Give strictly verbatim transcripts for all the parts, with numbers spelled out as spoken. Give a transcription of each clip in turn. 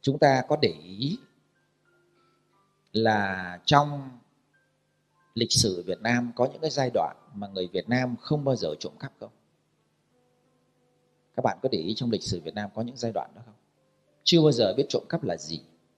Chúng ta có để ý là trong lịch sử Việt Nam có những cái giai đoạn mà người Việt Nam không bao giờ trộm cắp không? Các bạn có để ý trong lịch sử Việt Nam có những giai đoạn đó không? Chưa bao giờ biết trộm cắp là gì.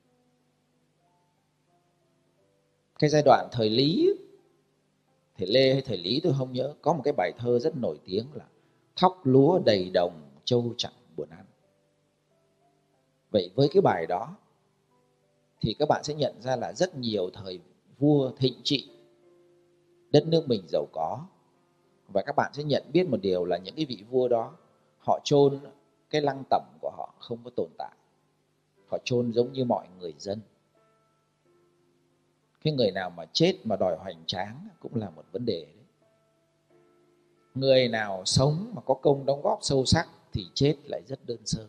Cái giai đoạn thời Lý, thời Lê hay thời Lý tôi không nhớ, có một cái bài thơ rất nổi tiếng là thóc lúa đầy đồng trâu chẳng buồn ăn. Vậy với cái bài đó thì các bạn sẽ nhận ra là rất nhiều thời vua thịnh trị, đất nước mình giàu có, và các bạn sẽ nhận biết một điều là những cái vị vua đó họ chôn cái lăng tẩm của họ không có tồn tại, họ chôn giống như mọi người dân. Cái người nào mà chết mà đòi hoành tráng cũng là một vấn đề đấy. Người nào sống mà có công đóng góp sâu sắc thì chết lại rất đơn sơ.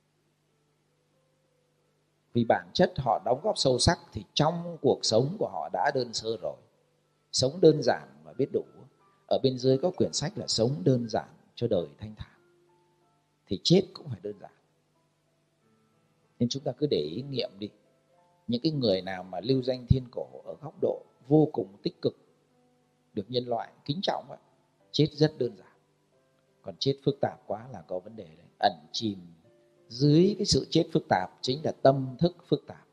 Vì bản chất họ đóng góp sâu sắc thì trong cuộc sống của họ đã đơn sơ rồi. Sống đơn giản và biết đủ. Ở bên dưới có quyển sách là sống đơn giản cho đời thanh thản, thì chết cũng phải đơn giản. Nên chúng ta cứ để ý nghiệm đi. Những cái người nào mà lưu danh thiên cổ ở góc độ vô cùng tích cực, được nhân loại kính trọng ấy, chết rất đơn giản. Còn chết phức tạp quá là có vấn đề đấy. Ẩn chìm dưới cái sự chết phức tạp chính là tâm thức phức tạp.